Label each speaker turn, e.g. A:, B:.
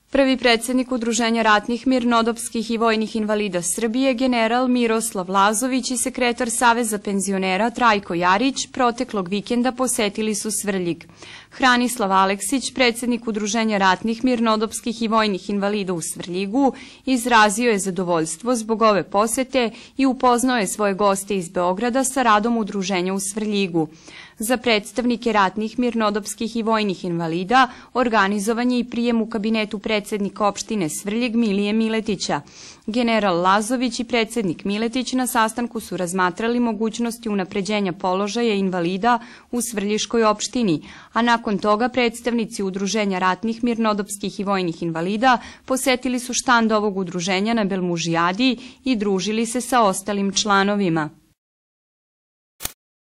A: Prvi predsjednik Udruženja ratnih, mirnodopskih i vojnih invalida Srbije, general Miroslav Lazović i sekretar Saveza penzionera Trajko Jarić proteklog vikenda posetili su Svrljig. Hranislav Aleksić, predsjednik Udruženja ratnih, mirnodopskih i vojnih invalida u Svrljigu, izrazio je zadovoljstvo zbog ove posete i upoznao je svoje goste iz Beograda sa radom udruženja u Svrljigu. Za predstavnike ratnih, mirnodopskih i vojnih invalida organizovan je i prijem u kabinetu predsjednika opštine Svrljig Milije Miletića. General Lazović i predsjednik Miletić na sastanku su razmatrali mogućnosti unapređenja položaja invalida u Svrljiškoj opštini, a nakon toga predstavnici Udruženja ratnih, mirnodopskih i vojnih invalida posetili su štand ovog udruženja na Belmužijadi i družili se sa ostalim članovima.